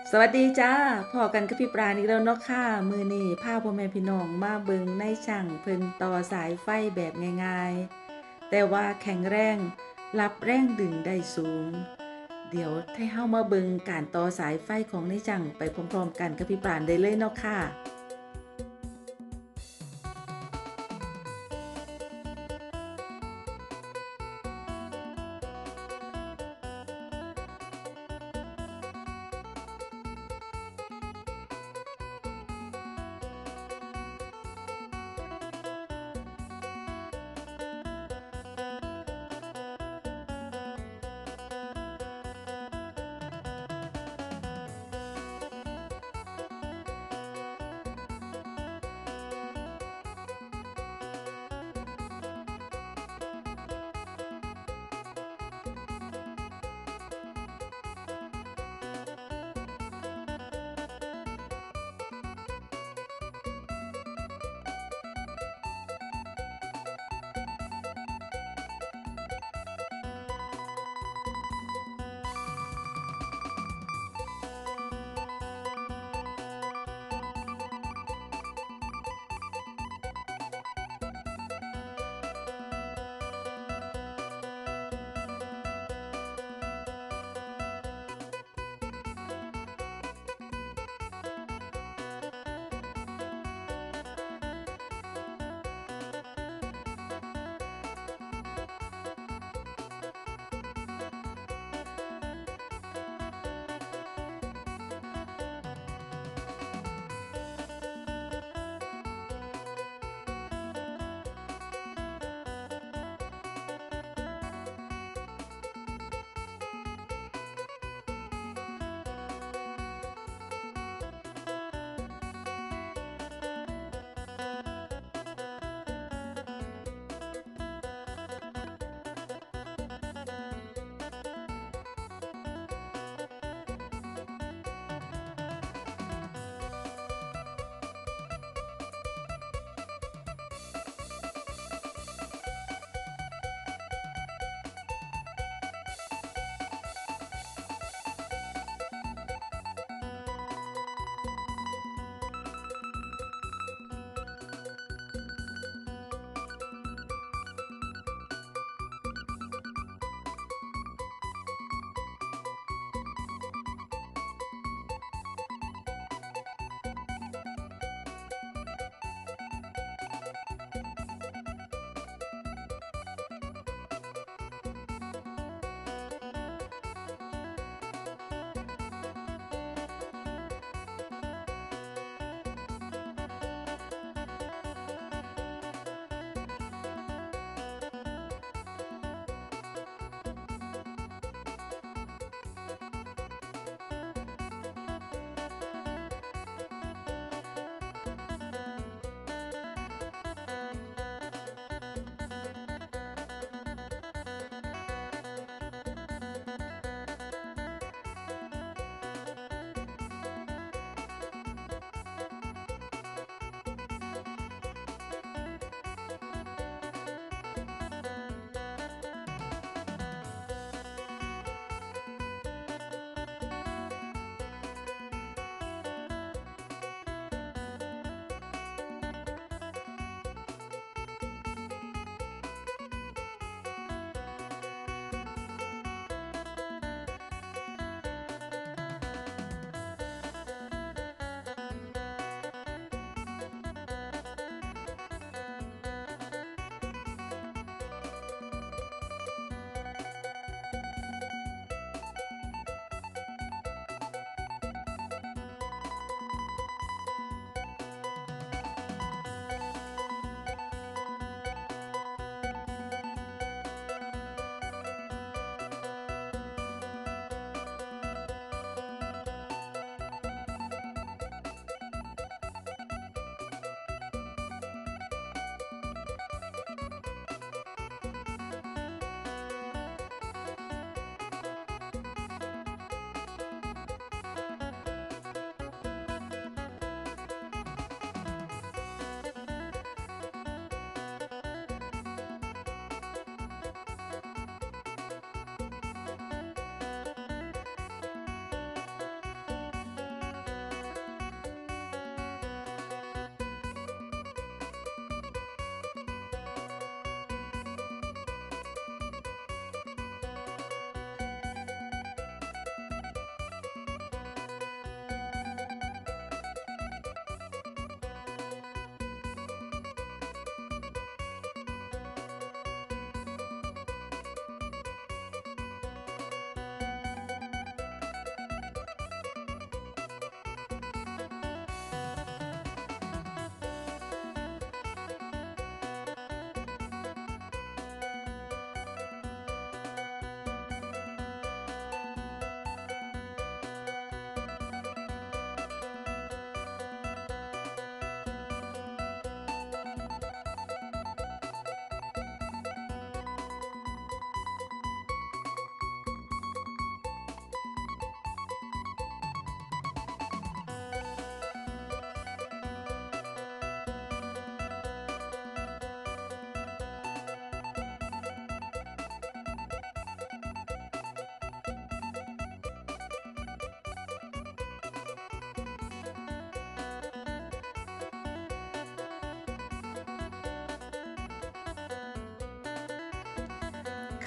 สวัสดีจ้าพอกันกับพี่ปราณอีกแล้วเนาะค่ะมือนี้พาพ่อแม่พี่น้องมาเบิงในช่างเพิ่นต่อสายไฟแบบง่ายๆแต่ว่าแข็งแรงรับแรงดึงได้สูงเดี๋ยวให้เฮามาเบิงการต่อสายไฟของในช่างไปพร้อมๆกันกับพี่ปราณได้เลยเนาะค่ะ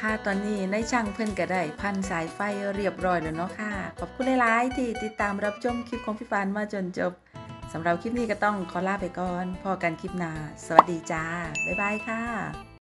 ค่ะตอนนี้ในช่างเพิ่นก็ได้พันสายไฟเรียบร้อยแล้วเนาะค่ะขอบคุณหลายๆที่ติดตามรับชมคลิปของพี่ปานมาจนจบสำหรับคลิปนี้ก็ต้องขอลาไปก่อนพอกันคลิปหน้าสวัสดีจ้าบ๊ายบายค่ะ